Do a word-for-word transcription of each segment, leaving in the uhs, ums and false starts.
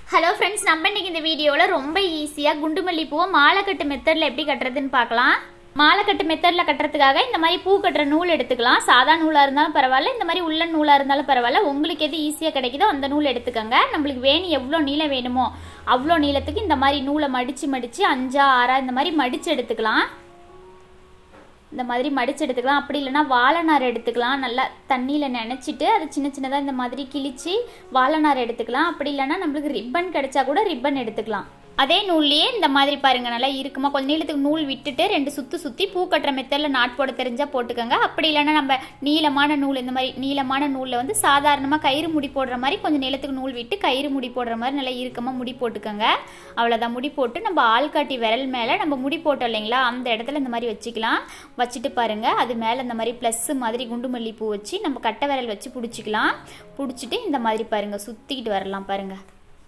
Hello friends, நம்ம இன்னைக்கு இந்த வீடியோல ரொம்ப ஈஸியா குண்டுமல்லி பூவை மாலை கட்டு மெத்தட்ல எப்படி கட்டறதுன்னு பார்க்கலாம். மாலை கட்டு மெத்தட்ல கட்டறதுக்காக இந்த மாதிரி பூ கட்டற நூல் எடுத்துக்கலாம். சாதா நூலா இருந்தாலும் பரவாயில்லை, இந்த மாதிரி உள்ள நூலா இருந்தாலும் பரவாயில்லை. உங்களுக்கு எது ஈஸியா கிடைக்குதோ அந்த நூல் எடுத்துக்கங்க. நமக்கு வேணி எவ்வளவு நீளம் வேணுமோ அவ்வளவு நீளத்துக்கு இந்த மாதிரி நூலை மடிச்சு மடிச்சு அஞ்சா ஆறா இந்த மாதிரி மடிச்சு எடுத்துக்கலாம். இந்த மாதிரி மடிச்சு எடுத்துக்கலாம். அப்படி இல்லைன்னா வாழைநார் எடுத்துக்கலாம். நல்லா தண்ணியில் நினச்சிட்டு அது சின்ன சின்னதாக இந்த மாதிரி கிழிச்சு வாழைநார் எடுத்துக்கலாம். அப்படி இல்லைன்னா நம்மளுக்கு ரிப்பன் கிடைச்சா கூட ரிப்பன் எடுத்துக்கலாம். அதே நூல்லையே இந்த மாதிரி பாருங்க, நல்லா இருக்குமா, கொஞ்சம் நீளத்துக்கு நூல் விட்டுட்டு ரெண்டு சுற்றி சுற்றி பூ கட்டுற மெத்தடில் நாட் போட தெரிஞ்சால் போட்டுக்கோங்க. அப்படி இல்லைன்னா நம்ம நீளமான நூல் இந்த மாதிரி நீளமான நூலில் வந்து சாதாரணமாக கயிறு முடி போடுற மாதிரி கொஞ்சம் நீளத்துக்கு நூல் விட்டு கயிறு முடி போடுற மாதிரி நல்லா இறுக்கமாக முடி போட்டுக்கோங்க. அவ்வளோதான். முடி போட்டு நம்ம ஆள்காட்டி விரல் மேலே நம்ம முடி போட்டோம் இல்லைங்களா, அந்த இடத்துல இந்த மாதிரி வச்சுக்கலாம். வச்சுட்டு பாருங்கள், அது மேலே இந்த மாதிரி ப்ளஸ் மாதிரி குண்டுமல்லி பூ வச்சு நம்ம கட்டை விரல் வச்சு பிடிச்சிக்கலாம். பிடிச்சிட்டு இந்த மாதிரி பாருங்கள் சுற்றிக்கிட்டு வரலாம். பாருங்கள்,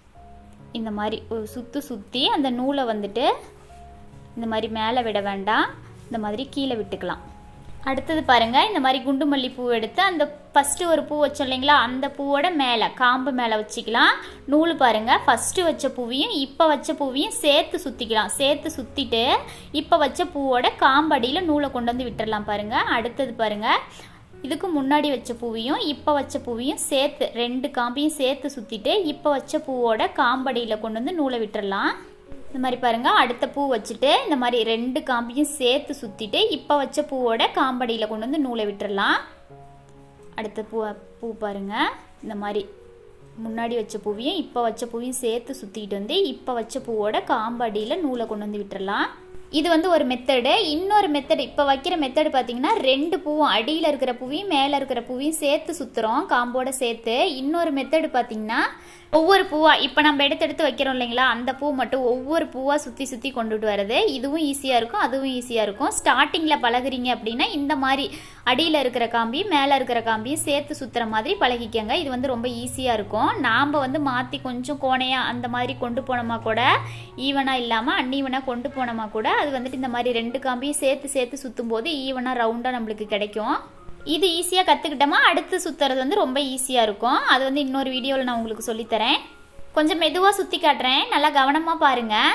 இந்த மாதிரி ஒரு சுற்று சுற்றி அந்த நூலை வந்துட்டு இந்த மாதிரி மேலே விட வேண்டாம், இந்த மாதிரி கீழே விட்டுக்கலாம். அடுத்தது பாருங்கள், இந்த மாதிரி குண்டுமல்லி பூ எடுத்து அந்த ஃபஸ்ட்டு ஒரு பூ வச்சோம் இல்லைங்களா, அந்த பூவோட மேலே காம்பு மேலே வச்சுக்கலாம். நூல் பாருங்கள், ஃபஸ்ட்டு வச்ச பூவையும் இப்போ வச்ச பூவையும் சேர்த்து சுற்றிக்கலாம். சேர்த்து சுற்றிட்டு இப்போ வச்ச பூவோட காம்படியில் நூலை கொண்டு வந்து விட்டுடலாம். பாருங்கள், அடுத்தது பாருங்கள், இதுக்கு முன்னாடி வச்ச பூவையும் இப்போ வச்ச பூவையும் சேர்த்து ரெண்டு காம்பையும் சேர்த்து சுற்றிட்டு இப்போ வச்ச பூவோட காம்படியில் கொண்டு வந்து நூலை விட்டுடலாம். இந்த மாதிரி பாருங்கள், அடுத்த பூ வச்சுட்டு இந்த மாதிரி ரெண்டு காம்பையும் சேர்த்து சுற்றிட்டு இப்போ வச்ச பூவோட காம்படியில் கொண்டு வந்து நூலை விட்டுடலாம். அடுத்த பூ பூ பாருங்கள், இந்த மாதிரி முன்னாடி வச்ச பூவையும் இப்போ வச்ச பூவையும் சேர்த்து சுற்றிக்கிட்டு வந்து இப்போ வச்ச பூவோட காம்படியில் நூலை கொண்டு வந்து விட்டுடலாம். இது வந்து ஒரு மெத்தடு. இன்னொரு மெத்தடு, இப்போ வைக்கிற மெத்தடு பார்த்தீங்கன்னா ரெண்டு பூவும் அடியில் இருக்கிற பூவையும் மேலே இருக்கிற பூவையும் சேர்த்து சுற்றுறோம் காம்போட சேர்த்து. இன்னொரு மெத்தடு பார்த்தீங்கன்னா ஒவ்வொரு பூவாக இப்போ நம்ம எடுத்து எடுத்து வைக்கிறோம் இல்லைங்களா, அந்த பூ மட்டும் ஒவ்வொரு பூவாக சுற்றி சுற்றி கொண்டுட்டு வர்றது. இதுவும் ஈஸியாக இருக்கும், அதுவும் ஈஸியாக இருக்கும். ஸ்டார்டிங்கில் பழகுறீங்க அப்படின்னா இந்த மாதிரி அடியில் இருக்கிற காம்பியும் மேலே இருக்கிற காம்பியும் சேர்த்து சுற்றுற மாதிரி பழகிக்கங்க. இது வந்து ரொம்ப ஈஸியாக இருக்கும். நாம் வந்து மாற்றி கொஞ்சம் கோணையாக அந்த மாதிரி கொண்டு போனோமா கூட, ஈவனாக இல்லாமல் அன்ஈவனாக கொண்டு போனோமா கூட, அது வந்துட்டு இந்த மாதிரி ரெண்டு காம்பியும் சேர்த்து சேர்த்து சுற்றும் போது ஈவனாக ரவுண்டாக நம்மளுக்கு கிடைக்கும். இது ஈஸியாக கற்றுக்கிட்டோமா அடுத்து சுற்றுறது வந்து ரொம்ப ஈஸியாக இருக்கும். அது வந்து இன்னொரு வீடியோவில் நான் உங்களுக்கு சொல்லித்தரேன். கொஞ்சம் மெதுவாக சுற்றி காட்டுறேன், நல்லா கவனமாக பாருங்கள்.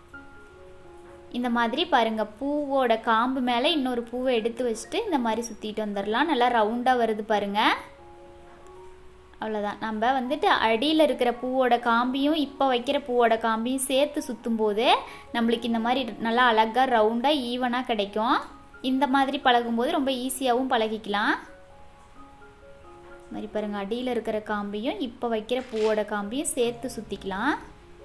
இந்த மாதிரி பாருங்கள், பூவோட காம்பு மேலே இன்னொரு பூவை எடுத்து வச்சுட்டு இந்த மாதிரி சுற்றிட்டு வந்துடலாம். நல்லா ரவுண்டாக வருது பாருங்கள். அவ்வளோதான். நம்ம வந்துட்டு அடியில் இருக்கிற பூவோட காம்பியும் இப்போ வைக்கிற பூவோட காம்பியும் சேர்த்து சுற்றும் போது நம்மளுக்கு இந்த மாதிரி நல்லா அழகாக ரவுண்டாக ஈவனாக கிடைக்கும். இந்த மாதிரி பழகும்போது ரொம்ப ஈஸியாகவும் பழகிக்கலாம். மாதிரி பாருங்கள், அடியில் இருக்கிற காம்பியும் இப்போ வைக்கிற பூவோட காம்பியும் சேர்த்து சுற்றிக்கலாம்.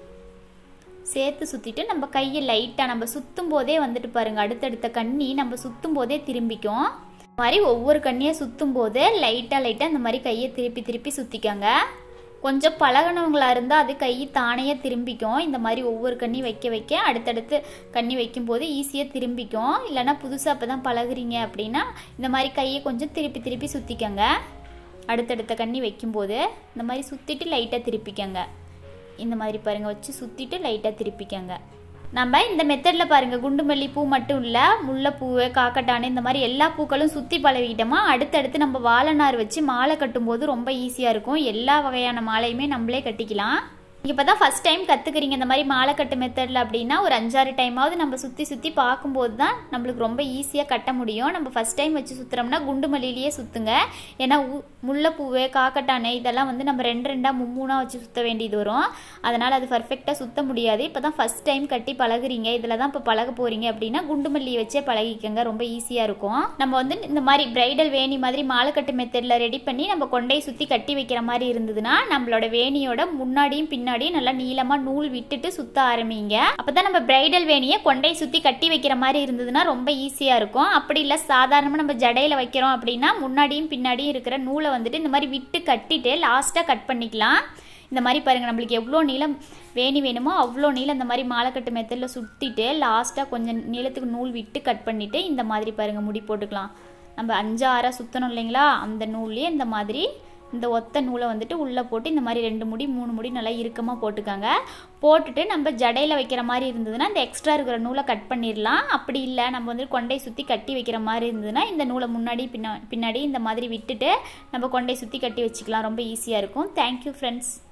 சேர்த்து சுற்றிட்டு நம்ம கையை லைட்டாக நம்ம சுற்றும் போதே வந்துட்டு பாருங்கள், அடுத்தடுத்த கண்ணி நம்ம சுற்றும் போதே திரும்பிக்கும். இந்த மாதிரி ஒவ்வொரு கண்ணியை சுற்றும் போது லைட்டாக லைட்டாக இந்த மாதிரி கையை திருப்பி திருப்பி சுற்றிக்கோங்க. கொஞ்சம் பழகினவங்களாக இருந்தால் அது கை தானையே திரும்பிக்கும். இந்த மாதிரி ஒவ்வொரு கண்ணி வைக்க வைக்க அடுத்தடுத்து கண்ணி வைக்கும்போது ஈஸியாக திரும்பிக்கும். இல்லைனா புதுசாக இப்போ தான் பழகுறீங்க அப்படின்னா இந்த மாதிரி கையை கொஞ்சம் திருப்பி திருப்பி சுற்றிக்கங்க. அடுத்தடுத்த கண்ணி வைக்கும்போது இந்த மாதிரி சுற்றிட்டு லைட்டாக திருப்பிக்கங்க. இந்த மாதிரி பாருங்கள், வச்சு சுற்றிட்டு லைட்டாக திருப்பிக்கங்க. நம்ம இந்த மெத்தடில் பாருங்கள், குண்டுமல்லி பூ மட்டும் இல்லை, முல்லைப்பூ, காக்கட்டானு இந்த மாதிரி எல்லா பூக்களும் சுற்றி பழகிட்டோமா அடுத்தடுத்து நம்ம வாழைநார் வச்சு மாலை கட்டும்போது ரொம்ப ஈஸியாக இருக்கும். எல்லா வகையான மாலையுமே நம்மளே கட்டிக்கலாம். இப்போ தான் ஃபஸ்ட் டைம் கற்றுக்குறீங்க இந்த மாதிரி மாலை கட்டு மெத்தடில் அப்படின்னா ஒரு அஞ்சாறு டைமாவது நம்ம சுற்றி சுற்றி பார்க்கும்போது தான் நம்மளுக்கு ரொம்ப ஈஸியாக கட்ட முடியும். நம்ம ஃபஸ்ட் டைம் வச்சு சுற்றுறோம்னா குண்டுமல்லிலேயே சுற்றுங்க. ஏன்னா முல்லைப்பூவு, காக்கட்டானு இதெல்லாம் வந்து நம்ம ரெண்டு ரெண்டாக மும்மூணாக வச்சு சுற்ற வேண்டியது வரும். அதனால் அது பர்ஃபெக்டாக சுற்ற முடியாது. இப்போ தான் ஃபஸ்ட் டைம் கட்டி பழகுறீங்க, இதில் தான் இப்போ பழக போகிறீங்க அப்படின்னா குண்டுமல்லி வச்சே பழகிக்கங்க, ரொம்ப ஈஸியாக இருக்கும். நம்ம வந்து இந்த மாதிரி பிரைடல் வேணி மாதிரி மாலை கட்டு மெத்தடில் ரெடி பண்ணி நம்ம கொண்டை சுற்றி கட்டி வைக்கிற மாதிரி இருந்ததுன்னா நம்மளோட வேணியோட முன்னாடியும் பின்னாடி நல்லா நீளமா நூல் விட்டுட்டு சுத்த ஆரம்பிங்க. அப்பதான் நம்ம பிரைடல் வேணியை கொண்டை சுத்தி கட்டி வைக்கிற மாதிரி இருந்ததுன்னா ரொம்ப ஈஸியா இருக்கும். அப்படி இல்ல சாதாரணமா நம்ம ஜடையில வைக்கிறோம் அப்படின்னா முன்னாடியும் பின்னாடியும் இருக்கிற நூலை வந்துட்டு இந்த மாதிரி விட்டு கட்டிட்டு லாஸ்டா கட் பண்ணிக்கலாம். இந்த மாதிரி பாருங்க, நம்மளுக்கு எவ்வளோ நீளம் வேணி வேணுமோ அவ்வளோ நீளம் இந்த மாதிரி மாலை கட்டு மெத்தடில் சுட்டிட்டு லாஸ்ட்டாக கொஞ்சம் நீளத்துக்கு நூல் விட்டு கட் பண்ணிட்டு இந்த மாதிரி பாருங்க முடி போட்டுக்கலாம். நம்ம அஞ்சு ஆறா சுற்றணும் இல்லைங்களா, அந்த நூல்லையே இந்த மாதிரி இந்த ஒத்த நூலை வந்துட்டு உள்ளே போட்டு இந்த மாதிரி ரெண்டு முடி மூணு முடி நல்லா இறுக்கமாக போட்டுக்காங்க. போட்டுட்டு நம்ம ஜடையில் வைக்கிற மாதிரி இருந்ததுன்னா இந்த எக்ஸ்ட்ரா இருக்கிற நூலை கட் பண்ணிடலாம். அப்படி இல்லை நம்ம வந்து கொண்டை சுற்றி கட்டி வைக்கிற மாதிரி இருந்ததுன்னா இந்த நூலை முன்னாடி பின்னா பின்னாடி இந்த மாதிரி விட்டுட்டு நம்ம கொண்டை சுற்றி கட்டி வச்சுக்கலாம். ரொம்ப ஈஸியாக இருக்கும். Thank you friends.